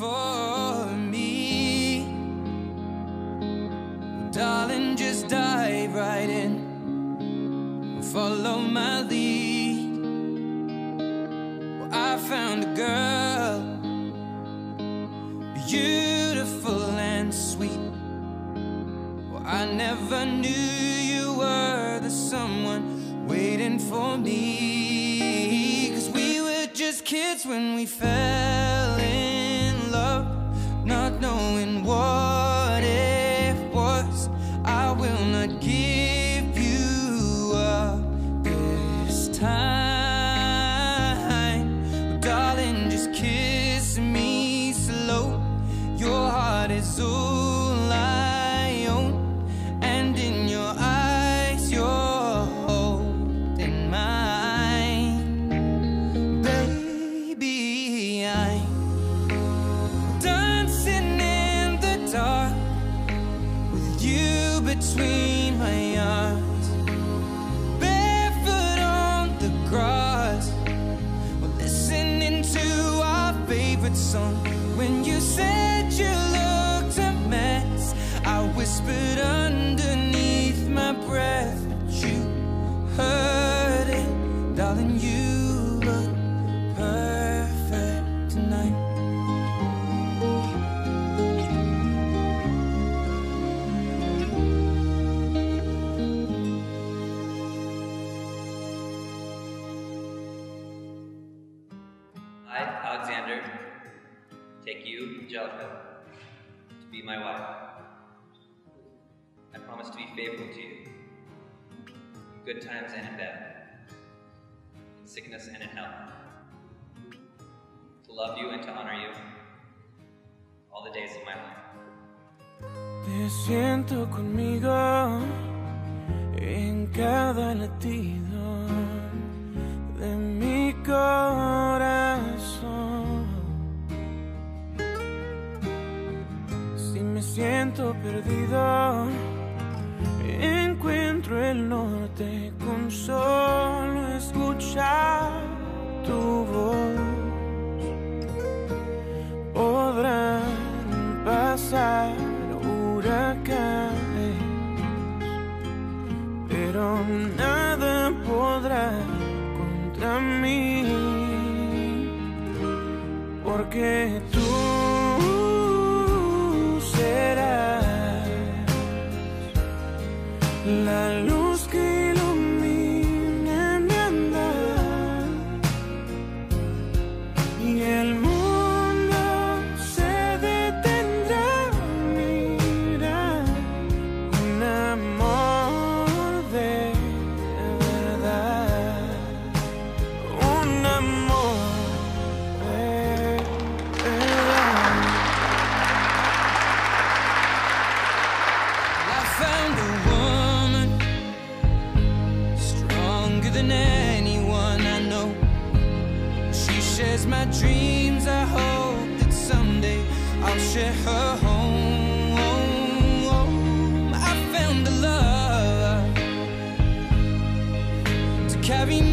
for me. Darling, just dive right in, follow my lead. Well, I found a girl, beautiful and sweet. Well, I never knew you were the someone waiting for me. 'Cause we were just kids when we fell in love, not knowing what it was. I will not give you up this time. Darling, just kiss me slow. Your heart is all I own, and in your eyes you're holding mine. Baby, I'm dancing in the dark with you between my arms, barefoot on the grass. We're listening to our favorite song. When you said you looked a mess, I whispered underneath my breath, but you heard it. Darling, you look perfect tonight. I, Alexander, take you, Angelica, to be my wife. I promise to be faithful to you, in good times and in bad, in sickness and in health, to love you and to honor you all the days of my life. Te siento conmigo en cada latido de mi corazón. Si me siento perdido, encuentro el norte con solo escuchar tu voz. Podrán pasar huracanes, pero nada podrá contra mí, porque tú serás la luz que ilumina mi andar, y el mundo se detendrá a mirar un amor de verdad, un amor de verdad. I found a woman stronger than anyone I know. She shares my dreams. I hope that someday I'll share her home. I found a love to carry me